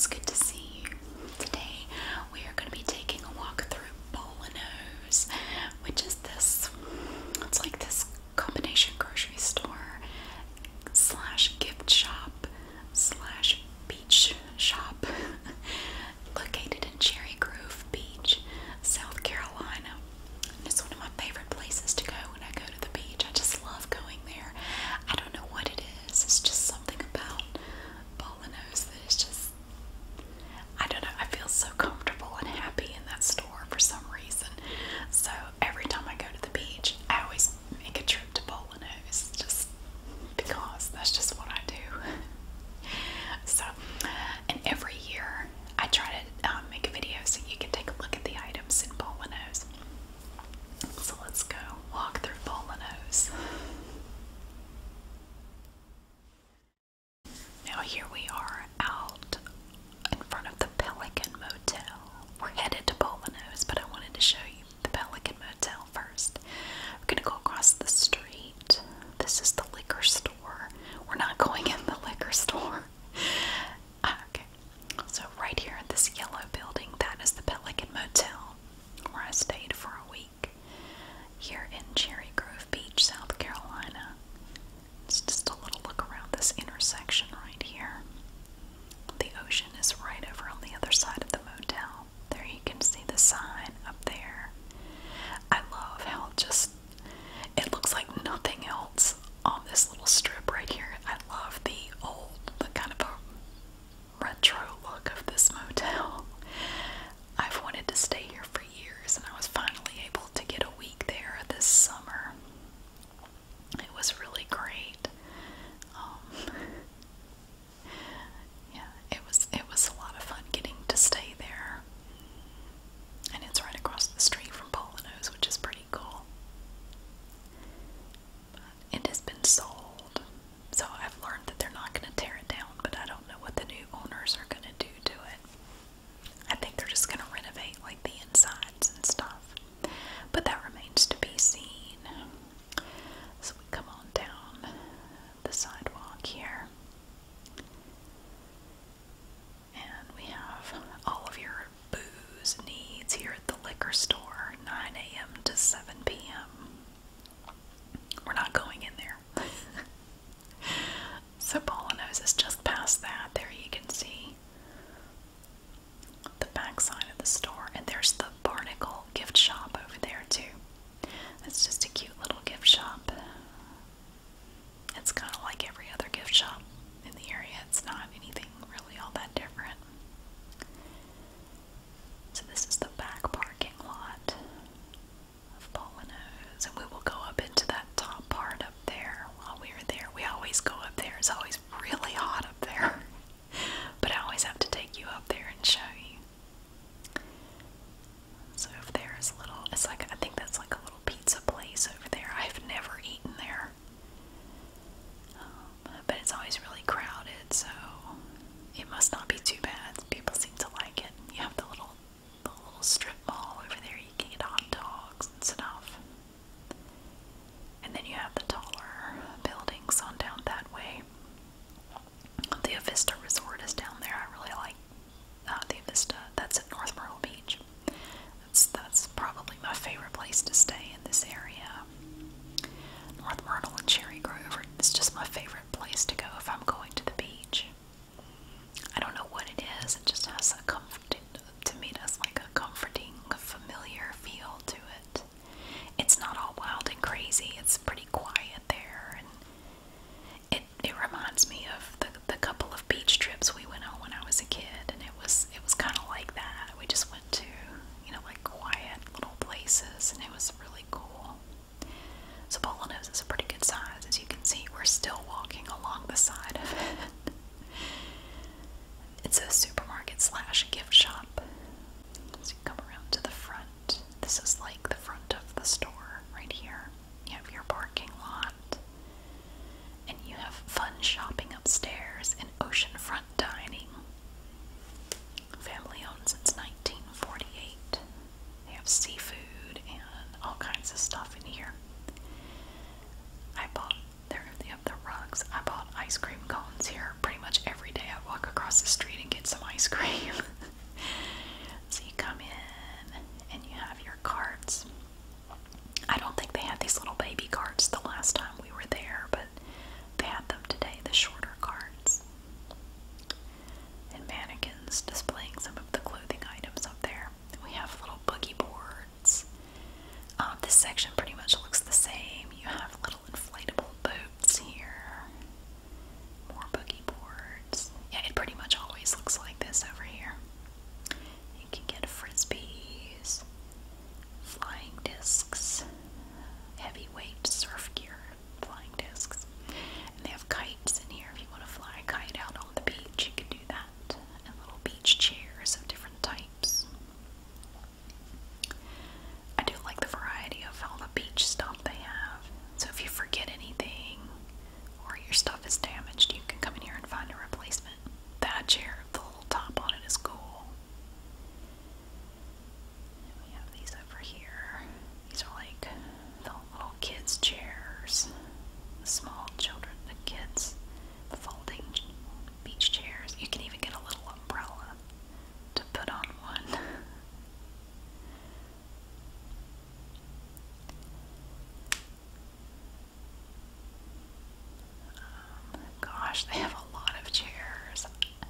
it's good to see you. Today we are going to be taking a walk through Boulineau's, which is this, it's like this combination grocery store slash gift shop slash beach shop located in Cherry Grove Beach, South Carolina. And it's one of my favorite places to go when I go to the beach. I just love going there. I don't know what it is. It's just something about Boulineau's that is just, I don't know, I feel so comfortable and happy in that store for some reason. So every time I go to the beach, I always make a trip to Boulineau's just because that's just what I do. So, and every year I try to make a video so you can take a look at the items in Boulineau's. So let's go walk through Boulineau's. Now here we are out in front of the Pelican Motel. We're headed to Boulineau's, but I wanted to show you the Pelican Motel first. We're going to go across the street. This is the liquor store. We're not going in the liquor store. Okay, so right here in this yellow building, that is the Pelican Motel, where I stayed for a week here in Cherry Grove Beach, South Carolina. It's just a little look around this intersection right here. The ocean is right over on the other side of the motel. There you can see the sign up there. I love how it looks like nothing else on this little strip right here. I love the kind of a retro look of this motel. I've wanted to stay here for years, and I was finally able to get a week there this summer. It was really great. Yeah, it was a lot of fun getting to stay there. And it's right across the street from Boulineau's, which is pretty cool. But it has been sold, so I've learned that they're not going to tear it down, but I don't know what the new owners are going to do to it. I think they're just going to renovate like the insides and stuff, but that remains to be seen. So we come on down the sidewalk here, and we have all of your booze needs here at the liquor store, 9 a.m. to 7 p.m. We're not going in there. So Boulineau's is just past that. There you can see the back side of the store, and there's the Barnacle gift shop over there too. It's just a cute little gift shop. It's kind of like every other gift shop in the area. It's not anything really all that different. So this is the back parking lot of Boulineau's, and we will go up into that top part up there while we are there. We always go up there. It's always really hot up there, but I always have to take you up there and show you. So over there is a little, it's like, I think that's like a little pizza place over there. I've never eaten there. But it's always really crowded, so it must not be too bad. People seem to like it. You have the little strip mall over there. You can get hot dogs and stuff. And then you have the taller buildings on down that way. The Avista Resort is down there. I really like the Avista. That's at North Myrtle Beach. That's probably my favorite place to stay in this area. North Myrtle and Cherry Grove is just my favorite place to go if I'm going to the beach. I don't know what it is. It just has a to me it has like a comforting, familiar feel to it. It's not all wild and crazy. It's pretty quiet there, and it reminds me of the couple of beach trips we went on when I was a kid, and it was kind of like that. We just went to, like quiet little places, and it was really cool. So Boulineau's is a pretty good size. As you can see, we're still walking along the side of it. It's a supermarket slash gift shop. So you come around to the front. This is like the front of the store right here. You have your parking lot, and you have fun shopping upstairs and oceanfront dining. Family owned since 1948. They have seafood and all kinds of stuff in here. They have the rugs. I bought ice cream cones here pretty much every day. I walk across the street and get some ice ice cream. So you come in and you have your carts. I don't think they had these little baby carts the last time we were there, but they had them today, the shorter carts. And mannequins displaying some of the clothing items up there. We have little boogie boards. This section pretty much looks the same. You have little inflatable boats here. More boogie boards. Yeah, it pretty much always looks like this over here. You can get frisbees, flying discs, heavyweight surf gear, flying discs. And they have kites in here. If you want to fly a kite out on the beach, you can do that. And little beach chairs of different types. I do like the variety of all the beach stuff they have. So if you forget anything or your stuff is damaged, you can come in here and find a replacement. That chair, the little top on it is cool. And we have these over here. These are like the little kids' chairs. The small children, the kids, the folding beach chairs. You can even get a little umbrella to put on one. Gosh, they have a lot of chairs.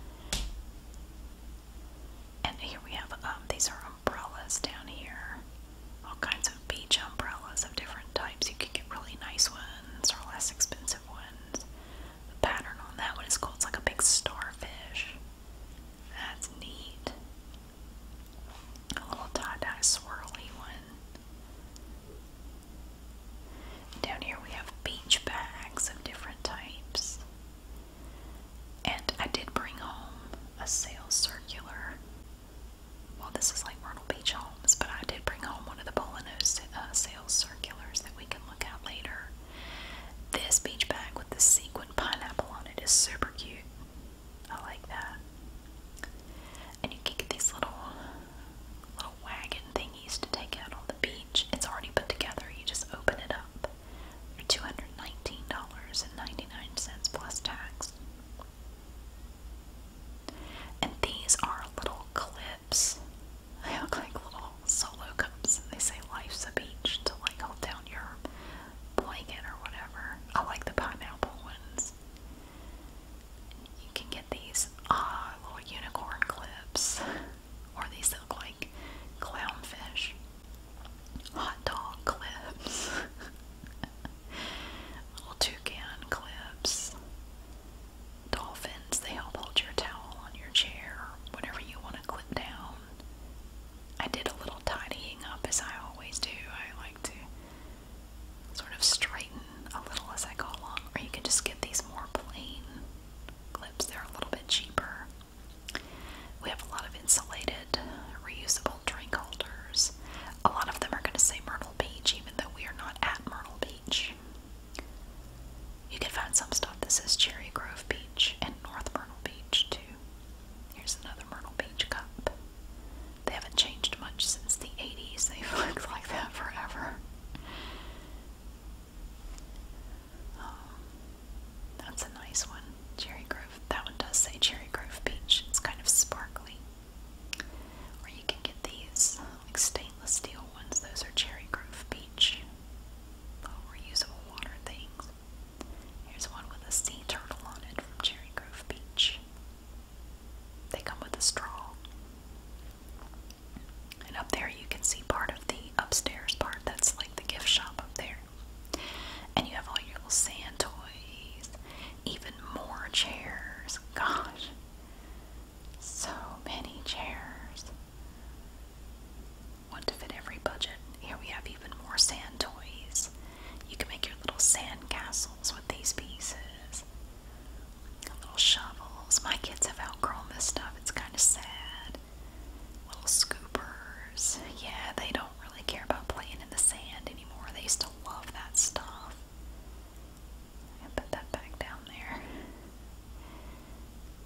And here we have, these are umbrellas down here. All kinds of beach umbrellas of different types. You can get really nice ones or less expensive ones. The pattern on that one is cool. It's like a big starfish. That's neat. A little tie-dye swirly one. Down here we have beach bags of different types. And I did bring home a sales circular. Well, this is like Myrtle Beach Homes, but I did bring home one of the Boulineau sales circulars that we can look at later. This beach bag with the sequin pineapple on it is super cute. I like that. And you can get these little wagon thingies to take out on the beach. It's already put together. You just open it up. They're $219.99 plus tax. And these are little clips. They look like little solo cups. They say life's a beach to like hold down your blanket or whatever. I like the pineapple ones. You can get these little unicorn clips. Or these that look like clownfish. Hot dog clips. Little toucan clips. Dolphins, they help hold your towel on your chair or whatever you want to clip down. I did a little tidying up as I always do. I like to sort of straighten a little as I go along. Or you can just get these more plain clips. They're a little bit cheaper. We have a lot of insulated, reusable drink holders. A lot of them are going to say Myrtle Beach, even though we are not at Myrtle Beach. You can find some stuff that says Cherry Grove Beach and North Myrtle Beach, too. Here's another Myrtle Beach cup. They haven't changed much since the 80s. They've looked like that forever. That's a nice one. Cherry Grove. That one does say Cherry Grove Beach. It's kind of sparkly. Or you can get these like stainless steel ones. Those are Cherry Grove Beach. Little reusable water things. Here's one with a sea turtle on it from Cherry Grove Beach. They come with a straw. And up there you can see part of the upstairs part. That's like the gift shop up there. And you have all your little sand toys. Even more chairs. Gosh. So many chairs. One to fit every budget. Here we have even more sand toys. You can make your little sand castles with these pieces. Little shovels. My kids have outgrown this stuff. It's kind of sad. Little scoopers. Yeah, they don't really care about playing in the sand anymore. They used to love that stuff. I put that back down there.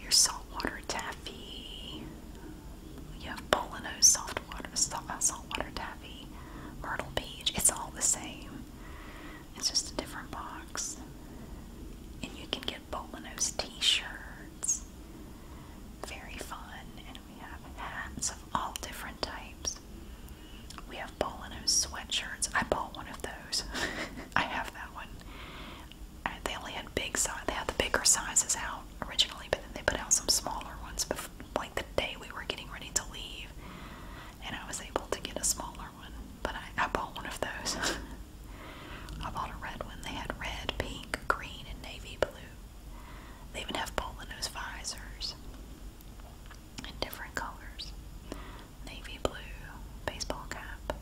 your saltwater taffy. You have Boulineau saltwater taffy, Myrtle Beach. It's all the same. It's just a different box. And you can get Boulineau's t-shirts. Very fun. And we have hats of all different types. We have Boulineau's sweatshirts. I bought one of those. I have that one. They only had big size. They had the bigger sizes out originally, but then they put out some smaller ones before, like the day we were getting ready to leave. And I was able to get a smaller one. But I bought one of those. I bought a red one. They had red, pink, green, and navy blue. They even have Boulineau's visors in different colors. Navy blue, baseball cap,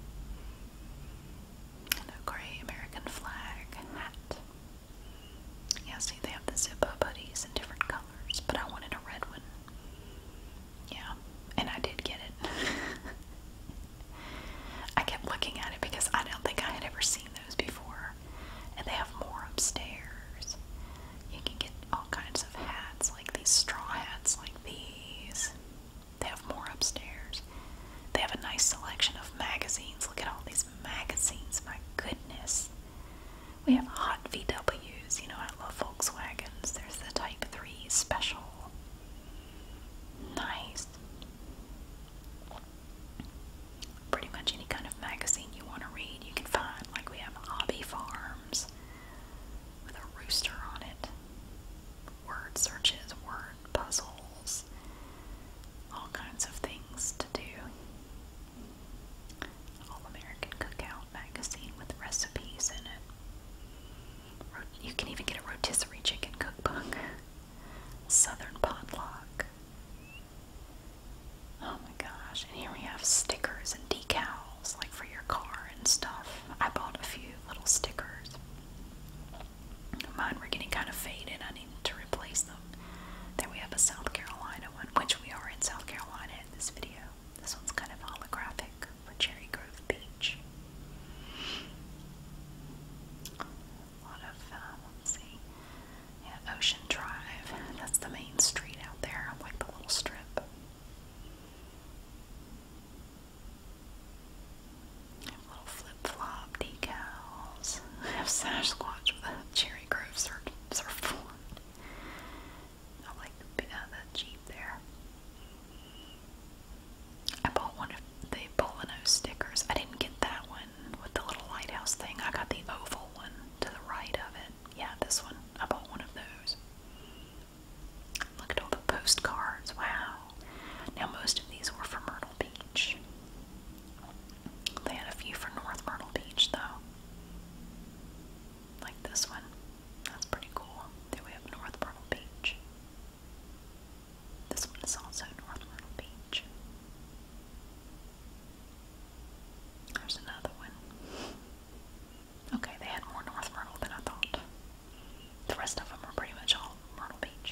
and a gray American flag hat. Yeah, see, they have the zip-up hoodies in different colors, but I wanted a red one. Yeah, and I did get it. I kept looking at it because I don't think I had ever seen those before. And they have more upstairs. You can get all kinds of hats, like these straw hats like these. They have more upstairs. They have a nice selection of magazines. Look at all these magazines, my goodness. We have hot VWs. You know, I love Volkswagens. There's the Type 3 Special. Nice. Pretty much any kind of magazine you want to read, you can find. Like we have Hobby Farms with a rooster on it. Word searches, word puzzles, all kinds of things to do. All American Cookout magazine with recipes in it. You can even get a rotisserie chicken cookbook. Southern potluck. Oh my gosh, and here we have stickers and decals, like for your car and stuff. I bought a few little stickers. Mine were getting kind of faded. I needed to replace them. Then we have a South Carolina one, which we are in South Carolina in this video. This one's kind of holographic for Cherry Grove Beach. A lot of, let's see, yeah, Ocean Drive. That's the main street out there, like the little strip. Little flip-flop decals. I have Sasquatch with a Cherry Grove surfboard. I like the Jeep there. I bought one of the Boulineau stickers. I didn't get that one with the little lighthouse thing. I got the oval one to the right of it. Yeah, this one. I bought one of those. Look at all the postcards. Wow. Now most of these were for Myrtle Beach. They had a few for North Myrtle Beach though. Like this one. That's pretty cool. There we have North Myrtle Beach. This one is also North Myrtle Beach. There's another one. Okay, they had more North Myrtle than I thought. The rest of them are pretty much all Myrtle Beach.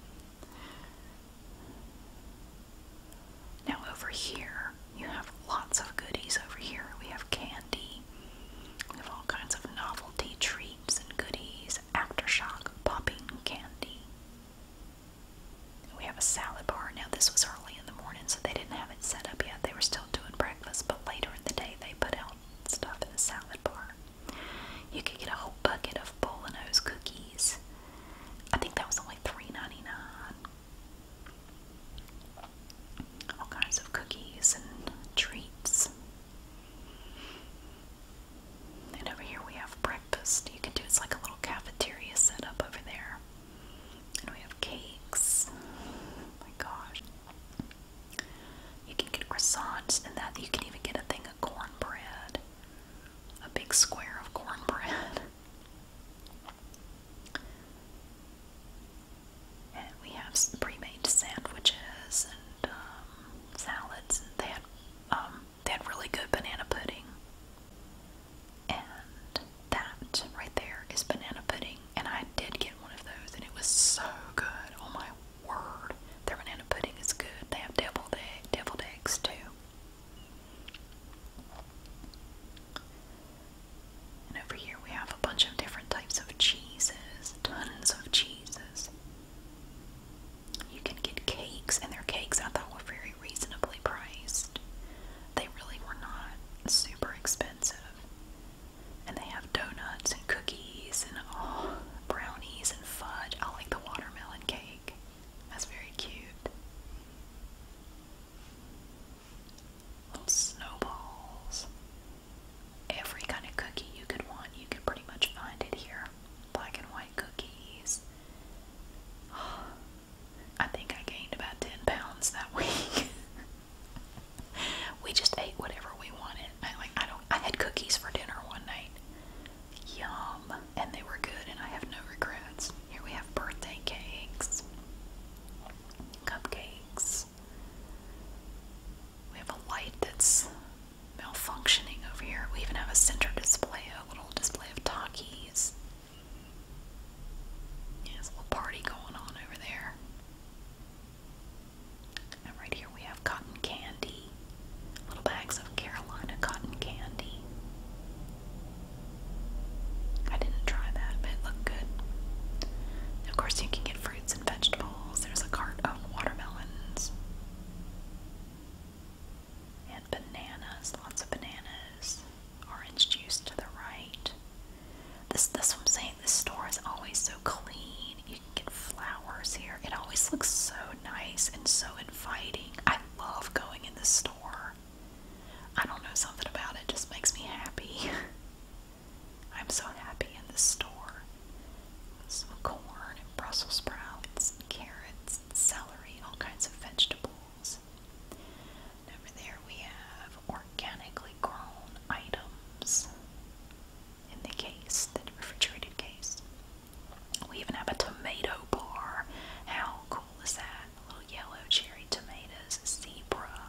Now over here, you have lots of goodies over here. We have candy. We have all kinds of novelty treats and goodies. Aftershock popping candy. We have a salad bar. Now this was early in the morning, so they didn't have it set up yet. They were still doing breakfast, but later in the day they put out stuff in the salad bar. You could get a whole bucket of Boulineau's cookies. I think that was only $3.99. All kinds of cookies and treats. And over here we have breakfast. You can do, it's like a little cafeteria set up over there. And we have cakes. Oh my gosh. You can get croissants and that. You can even get a thing of cornbread. A big square of cornbread. And we have some pre-made sandwiches and salads. And they had really good banana pudding. And that right there is banana pudding. And I did get one of those, and it was so good. Oh my word. Their banana pudding is good. They have deviled eggs too. And over here we have a bunch of different types of cheeses. Tons of cheeses. always look so nice and so inviting. I love going in the store. I don't know, something about it just makes me happy. I'm so happy in this store. Some corn and Brussels sprouts, and carrots, and celery, all kinds of vegetables. And over there we have organically grown items in the case, the refrigerated case. We even have a tomato bar. How cool is that? Little yellow cherry tomatoes, zebra,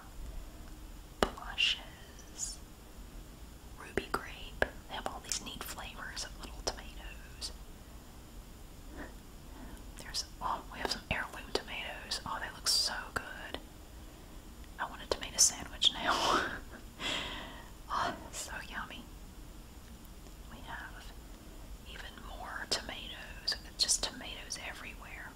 blushes, ruby grape. They have all these neat flavors of little tomatoes. We have some heirloom tomatoes. Oh, they look so good. I want a tomato sandwich now. Oh, so yummy. We have even more tomatoes. It's just tomatoes everywhere.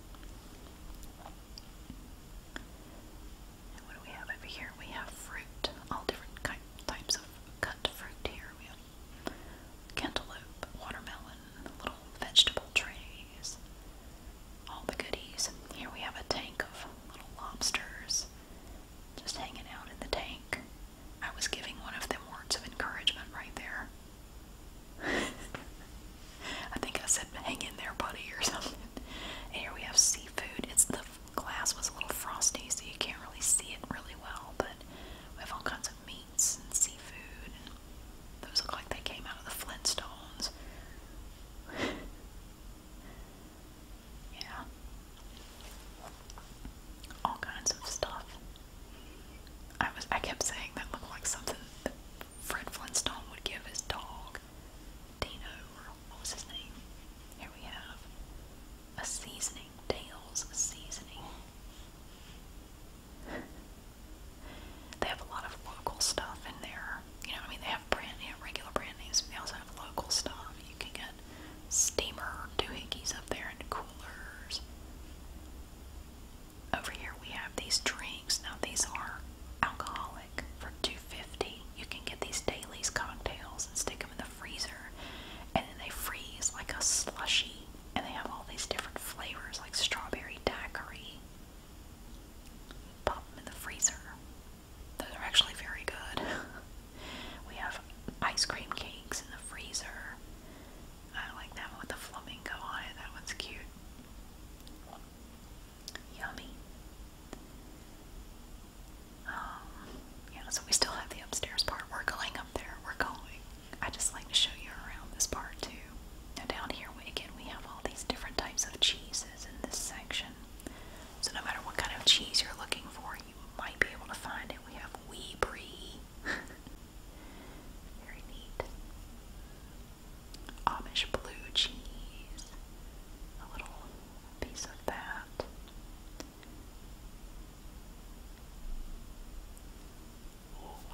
And what do we have over here? We have fruit. All different types of cut fruit here. We have cantaloupe, watermelon, little vegetable trays. All the goodies. Here we have a tank of little lobsters just hanging out in the tank. I was giving one of them words of encouragement right there. I think I said, hang in there, buddy, or something. And here we have seafood. The glass was a little frosty, so you can't really see it really well, but we have all kinds of meats and seafood, and those look like they came out of the Flintstones. Yeah. All kinds of stuff. I kept saying that looked like something that Fred Flintstone would give his dog, Dino, or what was his name? Here we have a seasoning, Dale's seasoning. They have a lot of local stuff in there. You know, I mean, they have regular brand names, but they also have local stuff. You can get steamer doohickeys up there and coolers. Over here we have these drinks. Now these are alcoholic for $2.50. You can get these Dailies cocktails and stick them in the freezer, and then they freeze like a slushy, and they have all these different flavors like strawberry daiquiri. Pop them in the freezer. Those are actually very good. We have ice cream cakes in the freezer. I like that one with the flamingo on it. That one's cute. Yummy. Yeah, so we still have the upstairs part. We're going up there. We're going. I just like to show you around this part too. Now down here, we have all these different types of cheeses in this section. So no matter what kind of cheese you're looking for, you might be able to find it. We have Wee Brie. Very neat. Amish blue cheese. A little piece of that. Ooh,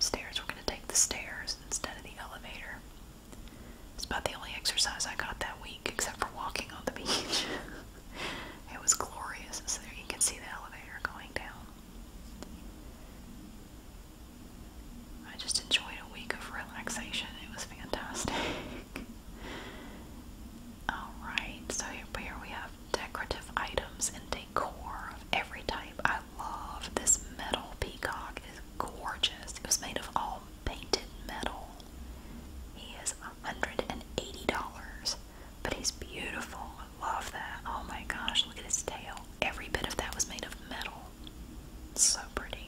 upstairs. We're going to take the stairs instead of the elevator. It's about the only exercise I got that week, except for walking on the beach. It was glorious. So there you can see the elevator going down. I just enjoyed a week of relaxation. It was fantastic. Alright, so here we have decorative items and decor of every type. I love this metal peacock. It's gorgeous. It was made of all painted metal. He is $180, but he's beautiful. I love that. Oh my gosh, look at his tail. Every bit of that was made of metal. So pretty.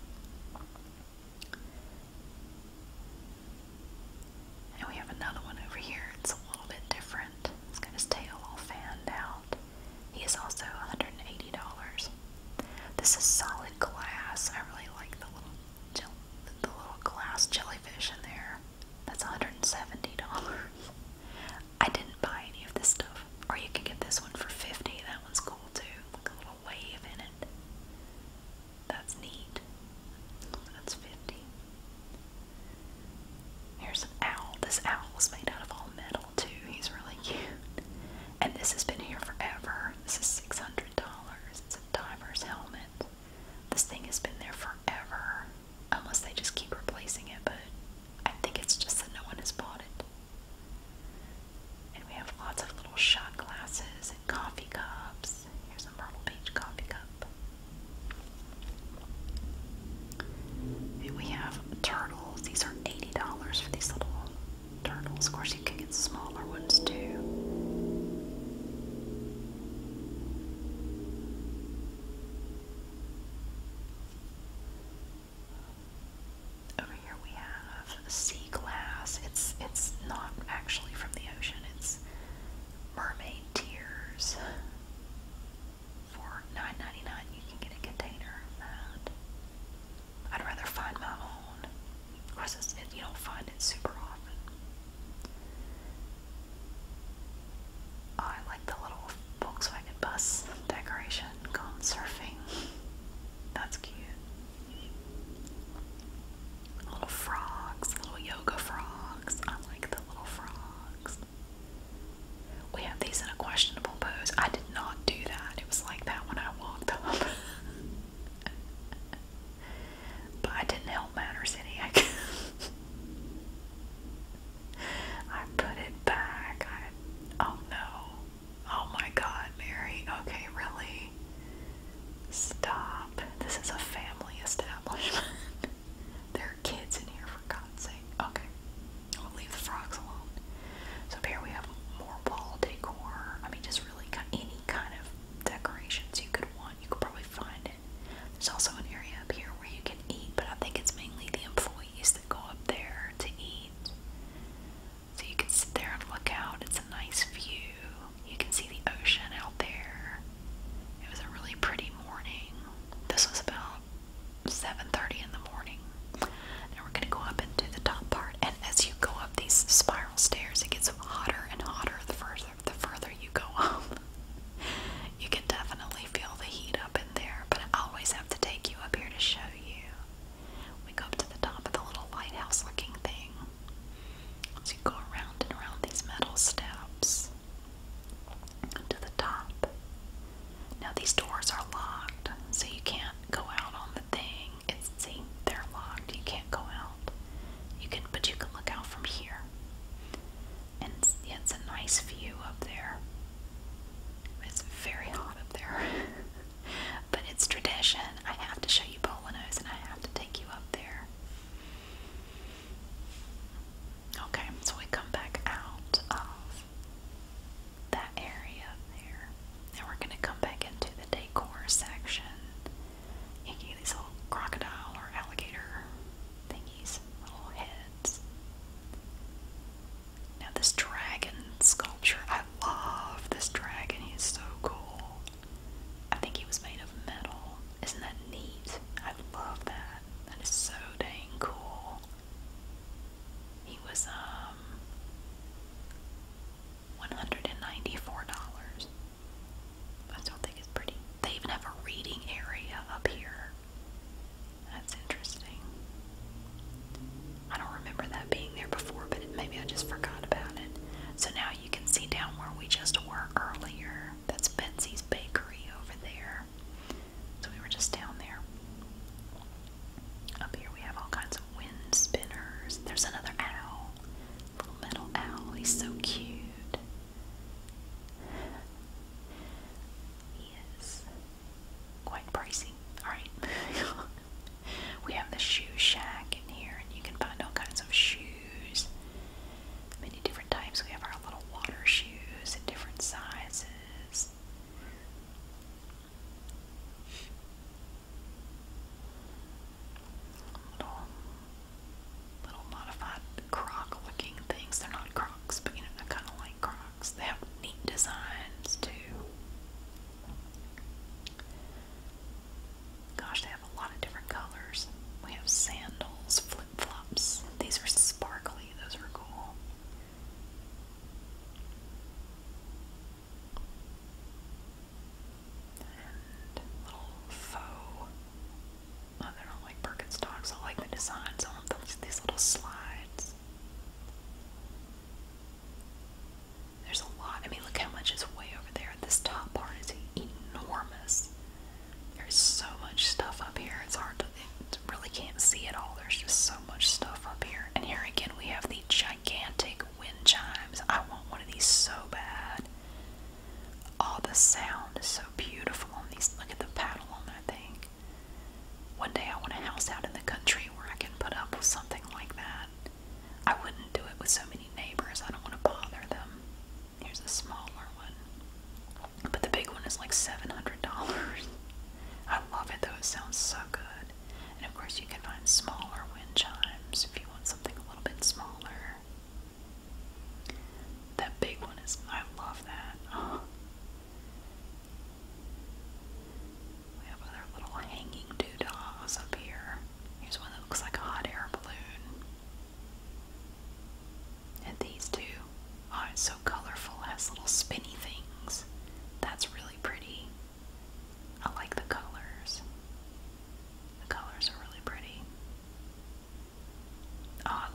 And we have another one over here. It's a little bit different. It's got his tail all fanned out. He is also $180. This is solid glass. I really like the little glass jellyfish in there. That's $170. I didn't buy any of this stuff. Or you can get this one for $50. That one's cool too. Like a little wave in it. That's neat. That's $50. Here's an owl. This owl was made out of all metal too. He's really cute. And this has been here forever. This is $600. It's a diver's helmet. This thing has been there forever. Unless they just keep replacing it, but I think it's just that no one has bought it. And we have lots of little shot glasses and coffee cups. Here's a Myrtle Beach coffee cup. And we have turtles. These are $80 for these little turtles. Of course, you can get smaller ones too. Over here we have sea glass. It's not actually from the ocean. It's mermaid tears. For $9.99 you can get a container of that. I'd rather find my own. Of course, you don't find it super often. Oh, I like the little Volkswagen bus decoration gone surfing. That's cute. Little frogs, little yoga frogs. I like the little frogs. We have these in a questionable pose. I did not do that. It was like that when I walked up. But I didn't help matters any. I put it back. Oh no. Oh my God, Mary. Okay, really? Stop. This is a family establishment. There are kids in here, for God's sake. Okay. We'll leave the frogs alone. So up here we have more wall decor. I mean, just really any kind of decorations you could want. You could probably find it. There's also an area up here where you can eat, but I think it's mainly the employees that go up there to eat. So you can sit there and look out. It's a nice view. You can see the ocean out there. It was a really pretty morning. This was about 7:30 in the morning. Now we're going to go up into the top part, and as you go up these spiral stairs, it gets hotter and hotter the further you go up. You can definitely feel the heat up in there, but I always have to take you up here to show you. We go up to the top of the little lighthouse looking thing. So you go around and around these metal steps to the top. Now these doors are locked, so you can't go out on the thing. See, they're locked. You can't go out. But you can look out from here. And yeah,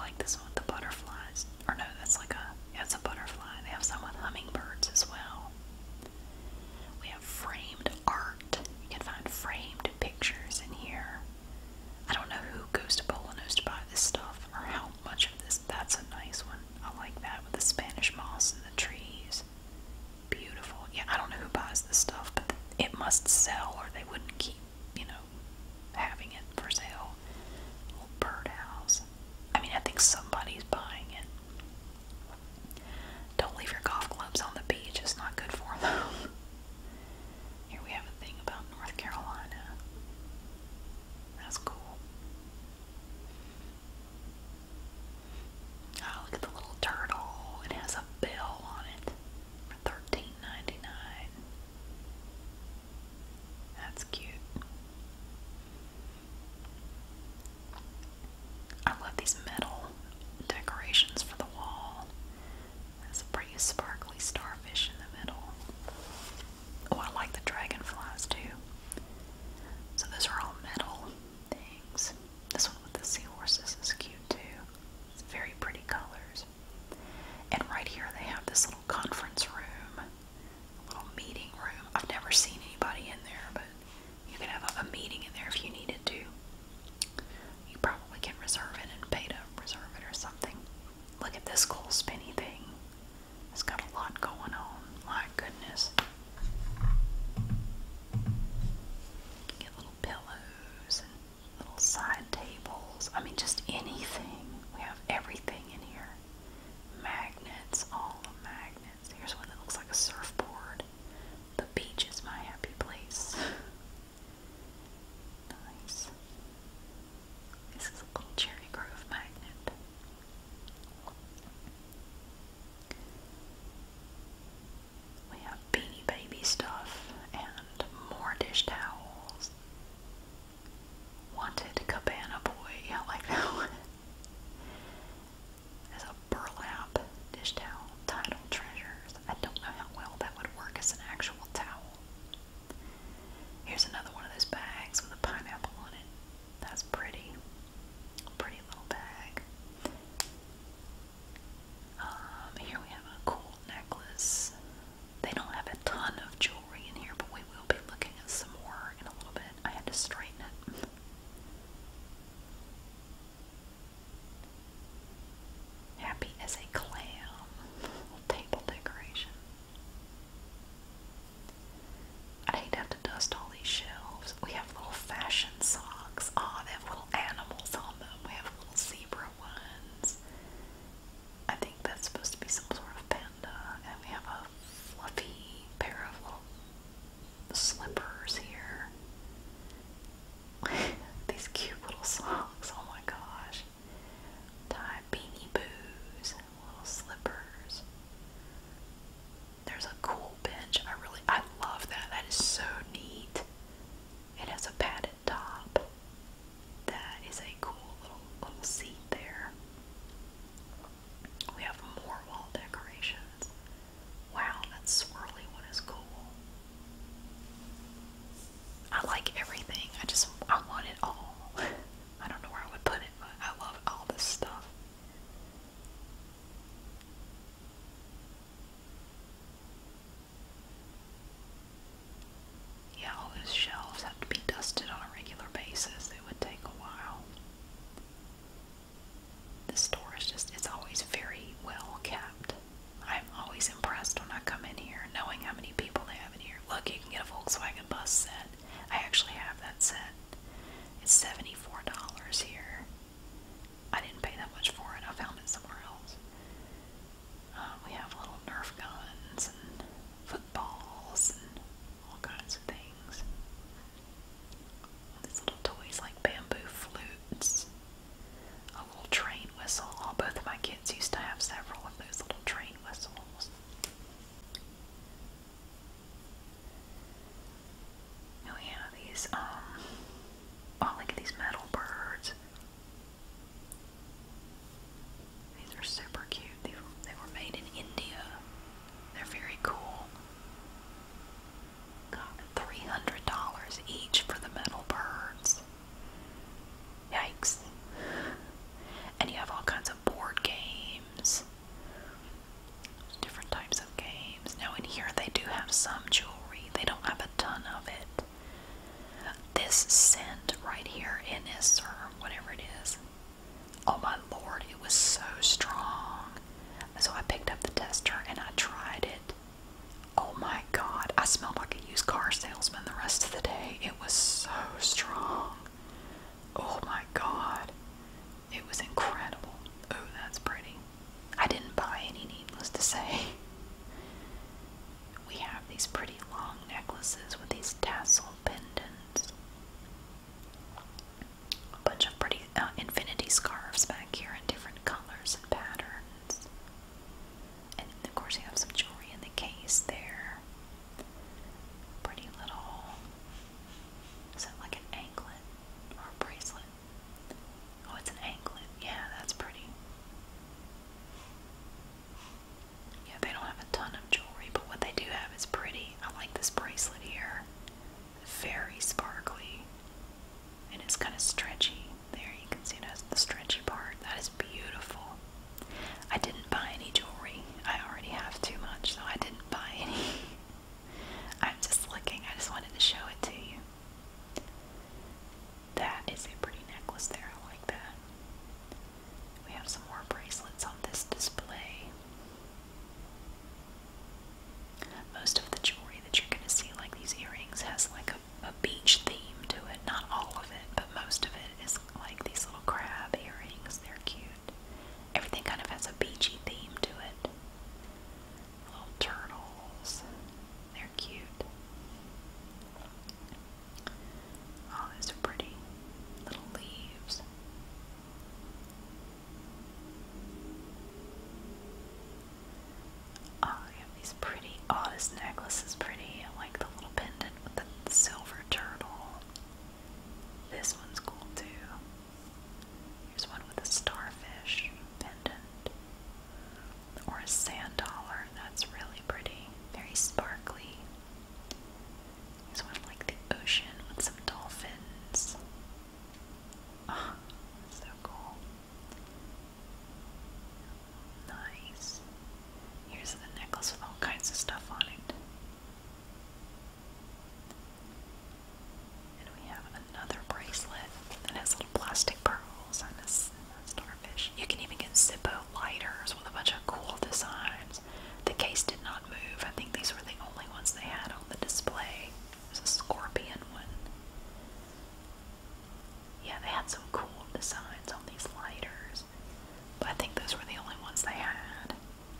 like this one with the butterflies. Or no, that's like yeah, it's a butterfly. They have some with hummingbirds as well. We have framed art. You can find framed pictures in here. I don't know who goes to Boulineau to buy this stuff or how much of this. That's a nice one. I like that with the Spanish moss and the trees. Beautiful. Yeah, I don't know who buys this stuff, but it must sell or they wouldn't keep, having it for sale. Little birdhouse. I mean, I think somebody's buying it. Don't leave your golf clubs on the beach. It's not good for them. Here we have a thing about North Carolina. That's cool. Oh, look at the little turtle. It has a bell on it for $13.99. That's cute. I love these metal decorations for the wall. There's a pretty sparkly starfish in the middle. Oh, I like the dragonflies too. So those are all metal things. This one with the seahorses is cute too. It's very pretty colors. And right here they have this little conference room, a little meeting room. I've never seen anybody in there, but you can have a meeting in there if you needed to. You probably can reserve it and pay to reserve it or something. Look at this cool spinny thing. It's got a lot going on. My goodness. You can get little pillows and little side tables. I mean, just anything. We have everything in here. Magnets, all the magnets. Here's one that looks like a surfboard. The beach is my happy place. Nice. This is a little Cherry Grove magnet. We have Beanie Baby stuff and more dish towels. Wanted Cabana Boy. I like that one. There's a burlap dish towel. Tidal Treasures. I don't know how well that would work as an actual towel. Here's another one of those bags with a pineapple on it. That's pretty. Pretty little bag. Here we have a cool necklace. They don't have a ton of jewelry in here, but we will be looking at some more in a little bit. I had to straighten it. Happy as a clam. Table decoration. I'd hate to have to dust all these shelves. We have little fashion socks. Oh, they have little animals on them. We have little zebra ones. I think that's supposed to be some sort of panda. And we have a fluffy pair of little slippers here. These cute little socks. Oh my gosh. Tie Beanie Boos. Little pretty scarves back here in different colors and patterns. And of course you have some jewelry in the case there. Pretty little, is that like an anklet or a bracelet? Oh, it's an anklet. Yeah, that's pretty. Yeah, they don't have a ton of jewelry, but what they do have is pretty. I like this bracelet here. Very sparkly. And it's kind of stretchy. There, you can see it has the stretchy part. That is beautiful. I didn't buy any jewelry. I already have too much, so I didn't buy any. I'm just looking. I just wanted to show it to you. That is a pretty necklace there. I like that. We have some more bracelets on this display. Most of the jewelry that you're going to see, like these earrings, has like a beach theme to it. Not all of it, but most of it is like these little crab earrings. They're cute. Everything kind of has a beachy theme to it. Little turtles. They're cute. Oh, those are pretty. Little leaves. Oh, you have these pretty. Oh, this necklace is pretty. I like the little pendant with the silver turtle. This one's cool too. Here's one with a starfish pendant. Or a sand dollar. That's really pretty. Very sparkly. Here's one like the ocean with some dolphins. Oh, so cool. Nice. Here's the necklace with all kinds of stuff on it. And we have another bracelet that has little plastic pearls and a starfish. You can even get Zippo lighters with a bunch of cool designs. The case did not move. I think these were the only ones they had on the display. There's a scorpion one. Yeah, they had some cool designs on these lighters. But I think those were the only ones they had.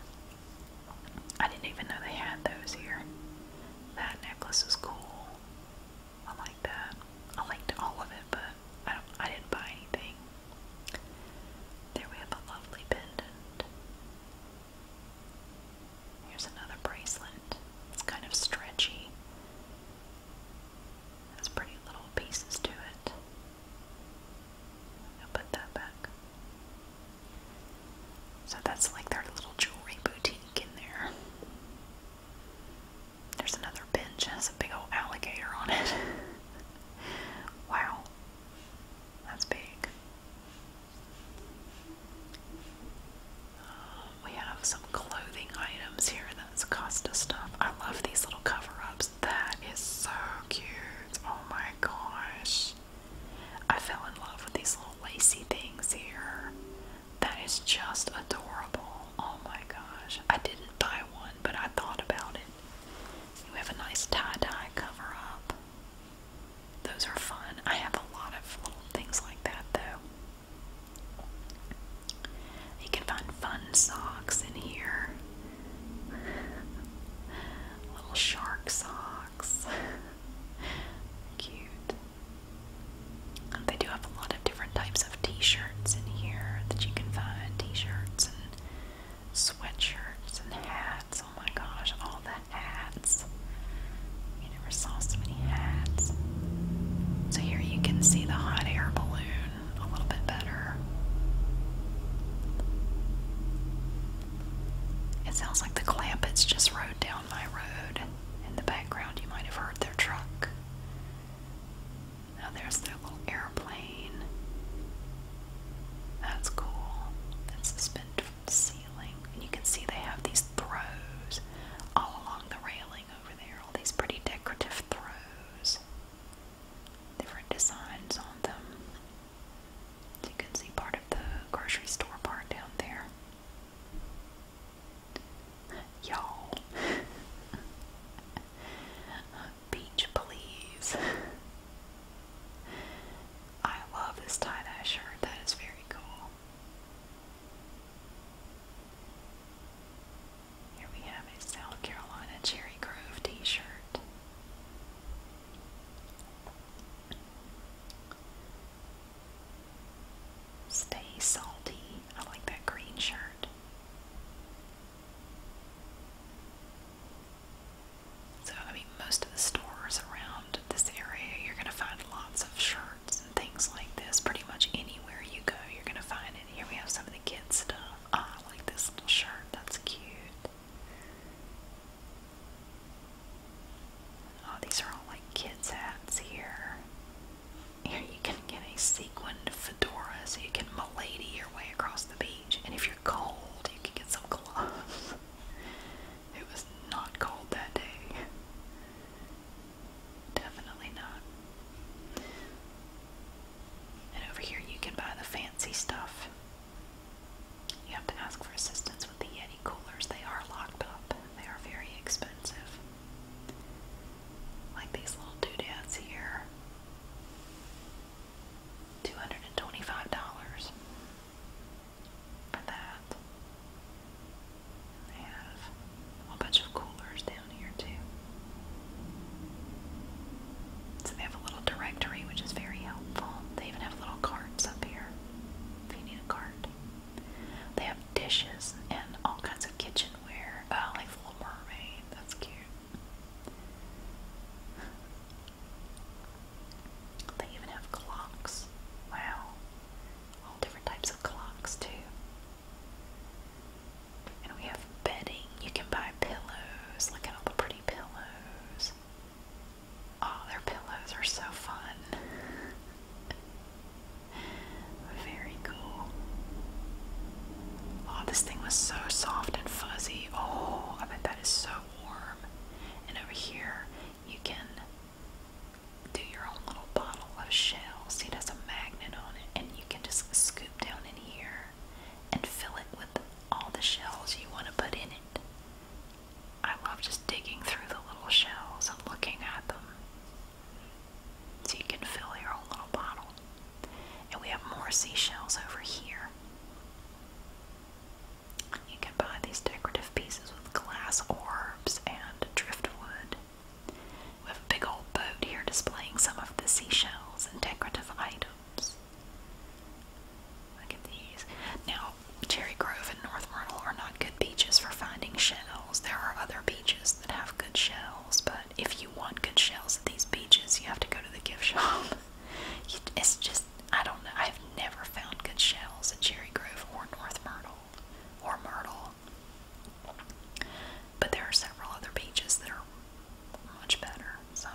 I didn't even know they had those here. That necklace is cool. I like that. I liked all of it, but I didn't buy anything. There we have a lovely pendant. Here's another bracelet. It's kind of stretchy. Has pretty little pieces to it. I'll put that back. So that's like their little jewelry boutique in there. There's another bench that has a big old alligator on it. Wow. That's big. We have some clothing items here. That's Costa stuff. I love these little cover-ups. That is so cute. Oh my gosh. I fell in love with these little lacy things here. That is just adorable. Oh my gosh. I didn't buy one, but I thought about it. We have a nice tie-dye cover-up. Those are fun. I have a lot of little things like that though. You can find fun socks in here. Little shark socks. Cute. They do have a lot of different types of t-shirts in here that you can find. T-shirts and sweatshirts and hats. Oh my gosh, all the hats. You never saw so many hats. So here you can see the hot air balloon a little bit better. It sounds like the Clampets just rode down my road. In the background you might have heard their truck. Now there's their little airplane. That's cool. That's suspended from the ceiling. And you can see they have these throws all along the railing over there. All these pretty decorative throws. Different designs on them. You can see part of the grocery store part down there. Y'all. Beach please. I love this tie-dye shirt. That is very cool. Here we have a South Carolina Cherry Grove t-shirt. Stay types of clocks too. And we have bedding. You can buy pillows. Look at all the pretty pillows. Oh, their pillows are so fun. Very cool. Oh, this thing was so soft and fuzzy. Oh, I bet that is so warm. And over here, you can do your own little bottle of shells. It has a magnet on it, and you can just scoop down in here and fill it with all the shells you want to put in it. I love just digging through the little shells and looking at them. So you can fill your own little bottle. And we have more seashells over here. You can buy these decorative pieces with glass orbs and driftwood. We have a big old boat here displaying some of the seashells and decorative items. Look at these. Now, Cherry Grove and North Myrtle are not good beaches for finding shells. There are other beaches that have good shells, but if you want good shells at these beaches, you have to go to the gift shop. It's just, I don't know. I've never found good shells at Cherry Grove or North Myrtle or Myrtle. But there are several other beaches that are much better, so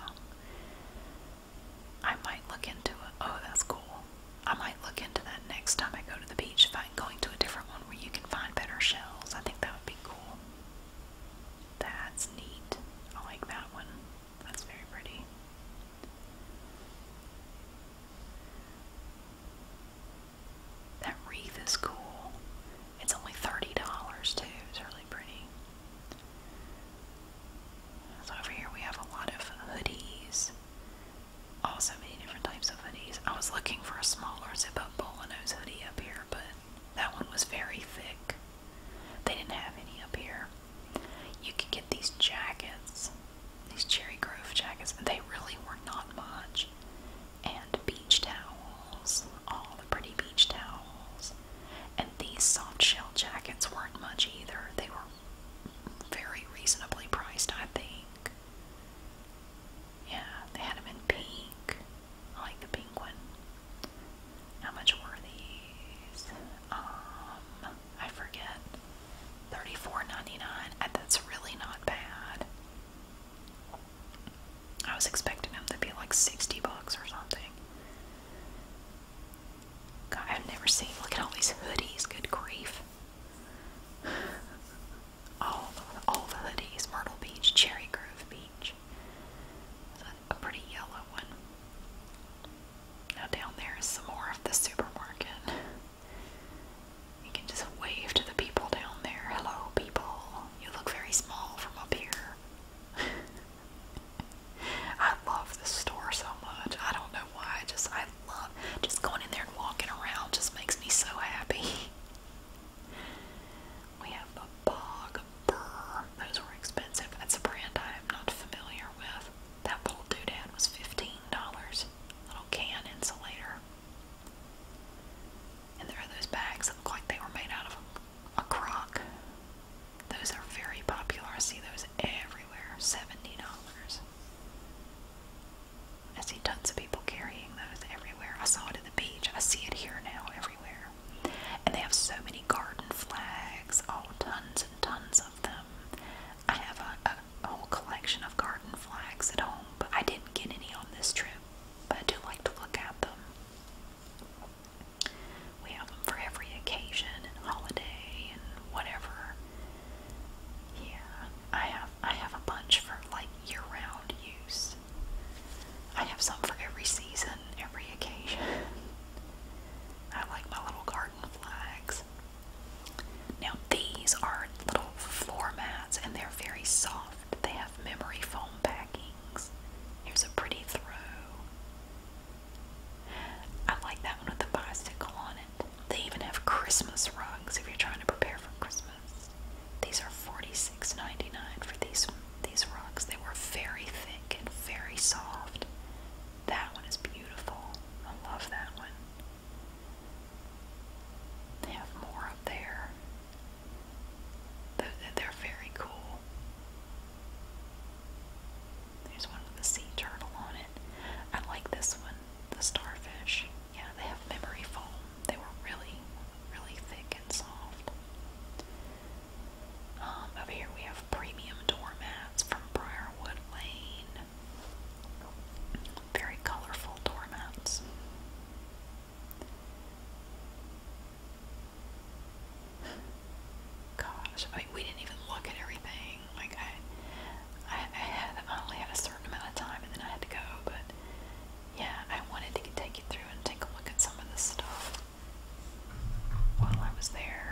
I might look into it. Oh, that's cool. I might look into that next time I go to the beach, if I'm going to a different one where you can find better shells. I think that would be cool. That's neat. I like that one. That's very pretty. That wreath is cool. It's only $30 too. It's really pretty. So over here we have a lot of hoodies. Oh, so many different types of hoodies. I was looking for a smaller zip-up Boulineau's hoodie up here, but that one was very thick. They didn't have any up here. You could get these jackets, these Cherry Grove jackets, and they really were not much. And beach towels, all the pretty beach towels. And these soft shell jackets weren't much either. They were very reasonably priced, I think. Yeah, they had them in pink. I like the pink one. How much were these? I forget. $34.99. That's really not bad. I was expecting them to be like $60 or something. God, I've never seen. Look at all these hoodies. Good grief. All the hoodies. Myrtle Beach, Cherry Grove Beach. A pretty yellow one. Now down there is some more of the supermarket. You can just wave to the people down there. Hello, people. You look very small from up here. I love this store so much. I don't know why. I love just going in there and walking around. Just makes me so happy. We have was there.